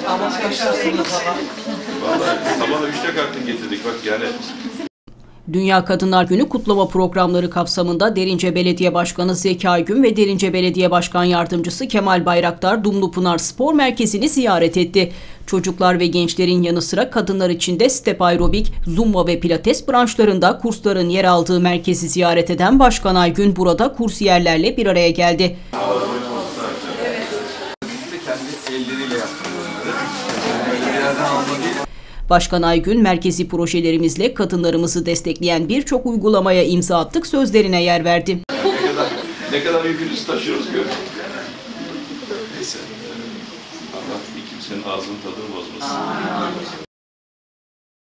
Ama şaşırsınız ama. Vallahi sabah 3'te kalktık getirdik bak yani. Dünya Kadınlar Günü kutlama programları kapsamında Derince Belediye Başkanı Zeki Aygün ve Derince Belediye Başkan Yardımcısı Kemal Bayraktar Dumlupınar Spor Merkezi'ni ziyaret etti. Çocuklar ve gençlerin yanı sıra kadınlar için de step aerobik, zumba ve pilates branşlarında kursların yer aldığı merkezi ziyaret eden Başkan Aygün burada kursiyerlerle bir araya geldi. Kendi elleriyle yaptı bunları. Başkan Aygün, merkezi projelerimizle kadınlarımızı destekleyen birçok uygulamaya imza attık sözlerine yer verdi. Ne kadar yükünüzü taşıyoruz görün. Neyse. Allah kimsenin ağzının tadını bozmasın.